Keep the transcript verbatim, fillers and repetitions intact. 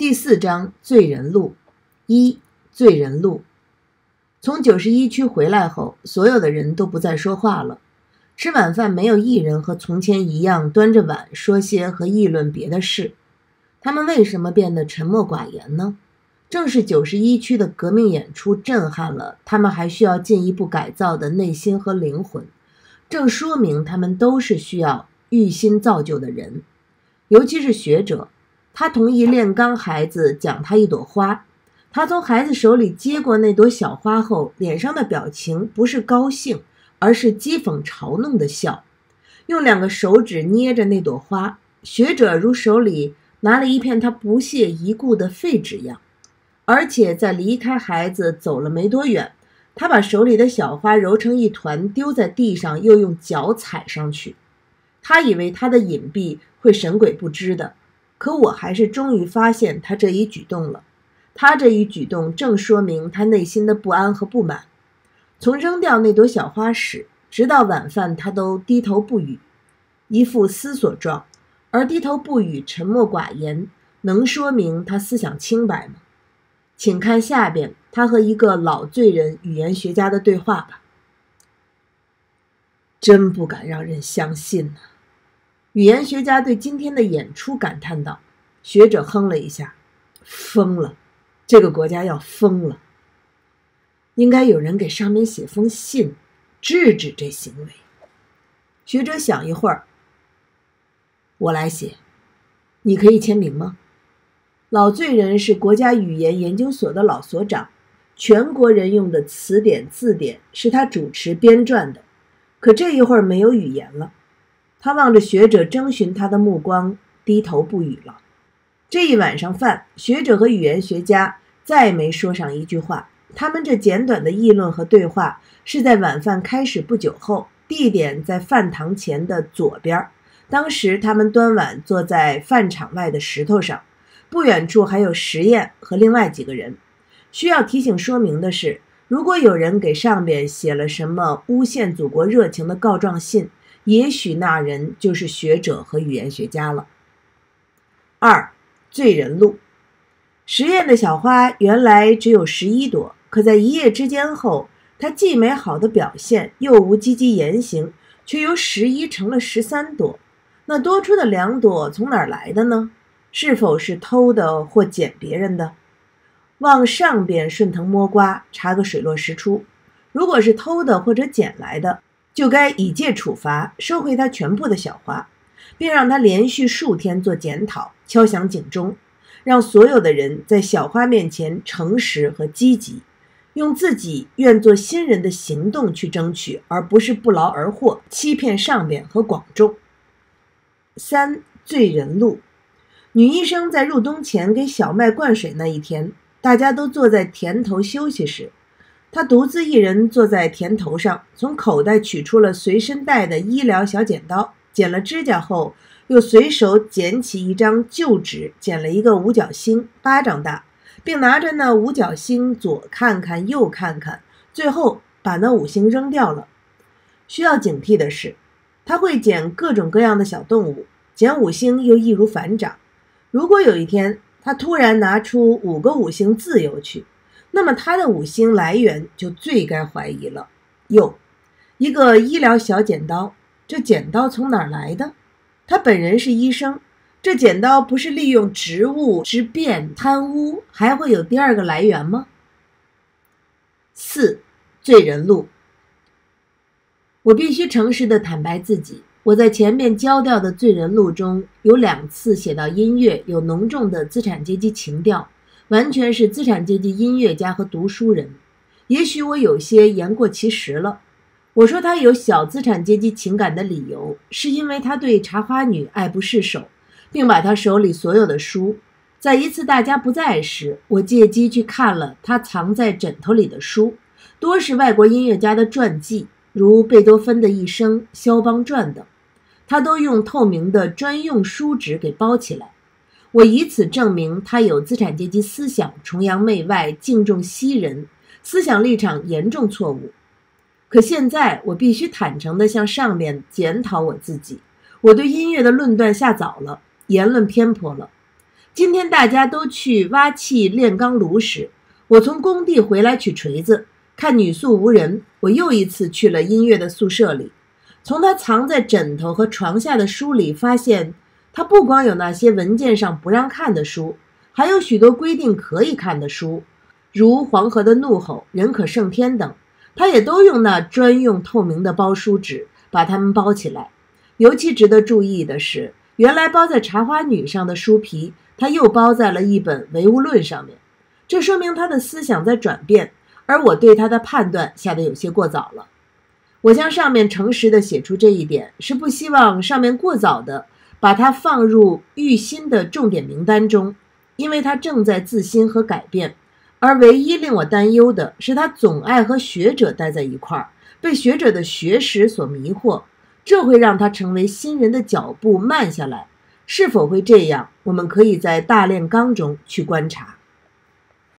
第四章罪人录。一、罪人录。从九十一区回来后，所有的人都不再说话了。吃晚饭没有一人和从前一样端着碗说些和议论别的事。他们为什么变得沉默寡言呢？正是九十一区的革命演出震撼了他们还需要进一步改造的内心和灵魂，正说明他们都是需要育心造就的人。尤其是学者，他同意炼钢孩子讲他一朵花，他从孩子手里接过那朵小花后，脸上的表情不是高兴，而是讥讽嘲弄的笑。用两个手指捏着那朵花，学者如手里拿了一片他不屑一顾的废纸样。而且在离开孩子走了没多远，他把手里的小花揉成一团丢在地上，又用脚踩上去。他以为他的隐蔽会神鬼不知的，可我还是终于发现他这一举动了。他这一举动正说明他内心的不安和不满。从扔掉那朵小花时，直到晚饭，他都低头不语，一副思索状。而低头不语、沉默寡言，能说明他思想清白吗？请看下边他和一个老罪人语言学家的对话吧。真不敢让人相信呢、啊。语言学家对今天的演出感叹道。学者哼了一下，疯了，这个国家要疯了。应该有人给上面写封信，制止这行为。学者想一会儿，我来写，你可以签名吗？老罪人是国家语言研究所的老所长，全国人用的词典字典是他主持编撰的，可这一会儿没有语言了。他望着学者征询他的目光，低头不语了。这一晚上饭，学者和语言学家再没说上一句话。他们这简短的议论和对话是在晚饭开始不久后，地点在饭堂前的左边。当时他们端碗坐在饭场外的石头上，不远处还有实验和另外几个人。需要提醒说明的是，如果有人给上边写了什么诬陷祖国热情的告状信，也许那人就是学者和语言学家了。二、罪人录。实验的小花原来只有十一朵，可在一夜之间后，它既没好的表现，又无积极言行，却由十一成了十三朵。那多出的两朵从哪儿来的呢？是否是偷的或捡别人的？往上边顺藤摸瓜，查个水落石出。如果是偷的或者捡来的，就该以戒处罚，收回他全部的小花，并让他连续数天做检讨，敲响警钟，让所有的人在小花面前诚实和积极，用自己愿做新人的行动去争取，而不是不劳而获，欺骗上边和广众。三、罪人录。女医生在入冬前给小麦灌水那一天，大家都坐在田头休息时，她独自一人坐在田头上，从口袋取出了随身带的医疗小剪刀，剪了指甲后，又随手捡起一张旧纸，剪了一个五角星，巴掌大，并拿着那五角星左看看右看看，最后把那五星扔掉了。需要警惕的是，他会捡各种各样的小动物，捡五星又易如反掌。如果有一天他突然拿出五个五星自由去，那么他的五星来源就最该怀疑了。又一个医疗小剪刀，这剪刀从哪儿来的？他本人是医生，这剪刀不是利用职务之便贪污，还会有第二个来源吗？四、罪人录。我必须诚实地坦白自己，我在前面交掉的罪人录中有两次写到音乐有浓重的资产阶级情调，完全是资产阶级音乐家和读书人。也许我有些言过其实了。我说他有小资产阶级情感的理由，是因为他对茶花女爱不释手，并把他手里所有的书，在一次大家不在时，我借机去看了他藏在枕头里的书，多是外国音乐家的传记，如贝多芬的一生、肖邦传等，他都用透明的专用书纸给包起来。我以此证明他有资产阶级思想，崇洋媚外，敬重西人，思想立场严重错误。可现在我必须坦诚地向上面检讨我自己，我对音乐的论断下早了，言论偏颇了。 今天大家都去挖砌炼钢炉时，我从工地回来取锤子，看女宿无人，我又一次去了音乐的宿舍里。从他藏在枕头和床下的书里发现，他不光有那些文件上不让看的书，还有许多规定可以看的书，如《黄河的怒吼》、《人可胜天》等，他也都用那专用透明的包书纸把它们包起来。尤其值得注意的是，原来包在茶花女上的书皮，他又包在了一本唯物论上面，这说明他的思想在转变，而我对他的判断下得有些过早了。我将上面诚实地写出这一点，是不希望上面过早地把它放入育心的重点名单中，因为他正在自新和改变，而唯一令我担忧的是他总爱和学者待在一块儿，被学者的学识所迷惑，这会让他成为新人的脚步慢下来。是否会这样，我们可以在大炼钢中去观察。